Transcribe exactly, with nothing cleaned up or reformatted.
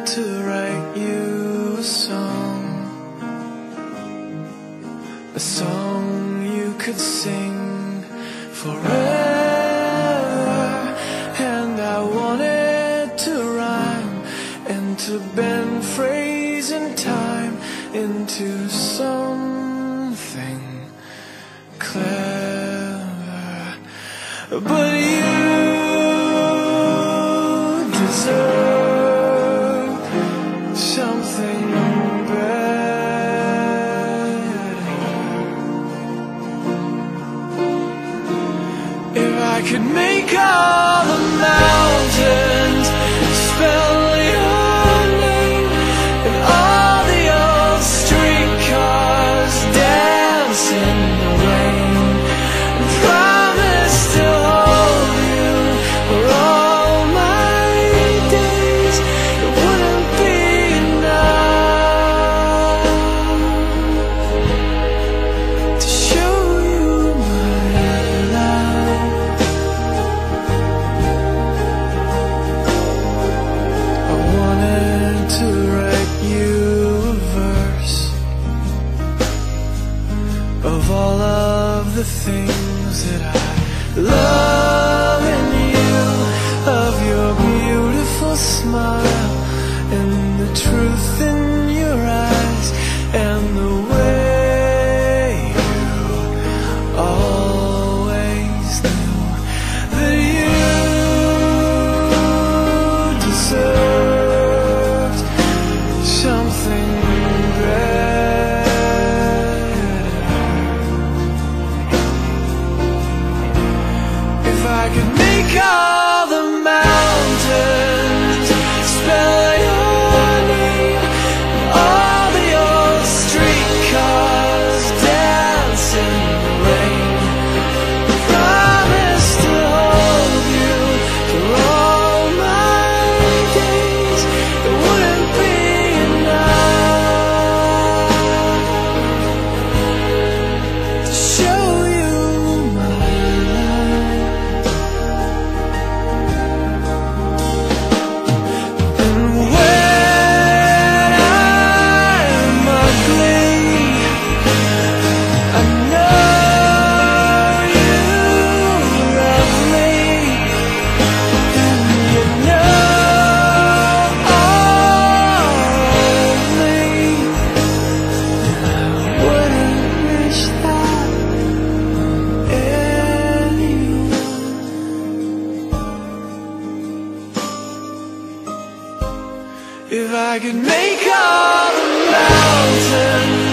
to write you a song, a song you could sing forever. And I wanted to rhyme and to bend phrase and time into something clever, but you deserve something better. If I could make all the mountains spell your name, and all the old streetcars dance in the rain, and promise to hold you for all my days, it wouldn't be enough to show you my love. I wanted to write you a verse of all of the things that I love in you, of your beautiful smile and the truth in your eyes, and the way you always knew that you deserved something better. If I could make all the mountains spell your name, and all the old streetcars dance in the rain, promise to hold you for all my days, it wouldn't be enough to show you my love. And when I'm ugly, I know you love me, and you know only I wouldn't wish that on anyone. If I could make all the mountains